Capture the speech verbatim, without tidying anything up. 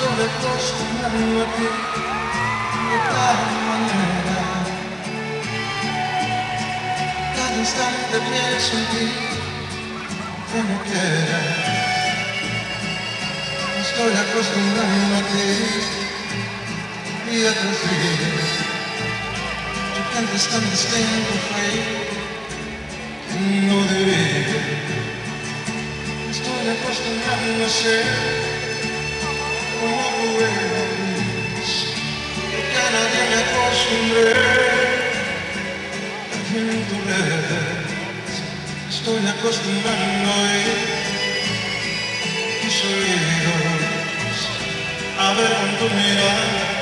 estoy acostumbrando a ti de tal manera. Cada instante pienso en ti, como quiera. Estoy acostumbrando a ti día tras día. Tu canto es tan distinto, fue que no debía. Estoy acostumbrando a ser como tú eres, porque a nadie me acostumbré a quien tú eres. Estoy acostumbrando a oír tus oídos, a ver con tu mirada